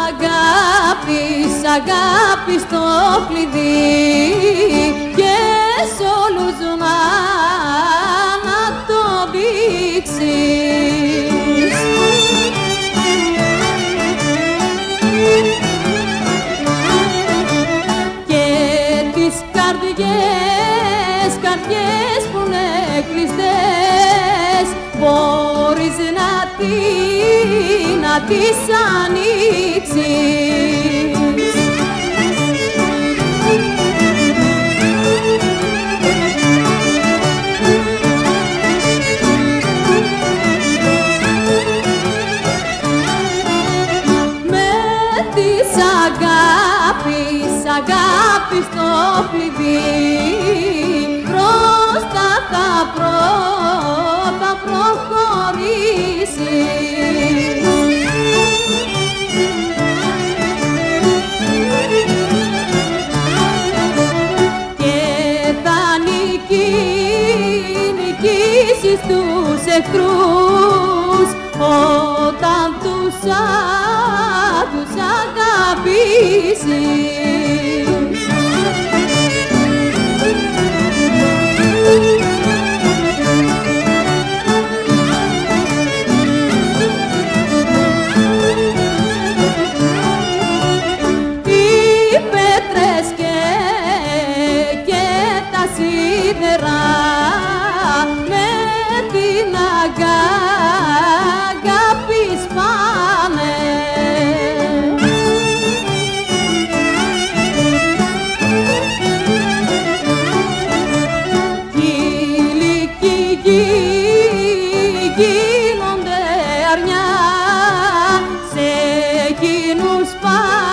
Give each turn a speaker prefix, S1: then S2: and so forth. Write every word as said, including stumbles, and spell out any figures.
S1: αγάπης, αγάπης το κλειδί και σ' όλους να, να το δείξεις. Και τις καρδιές, καρδιές που είναι κλειστές μπορείς να τις, να τις ανοίξεις. Με της αγάπης, αγάπης το κλειδί μπροστά θα προ, θα προχωρήσεις. Και θα νικεί, νικήσεις τους εχθρούς όταν τους, α, τους αγαπήσεις. Με την αγάπη σπάνε. Κι ηλικοί γίνονται αρνιά σε εκείνους πάνε.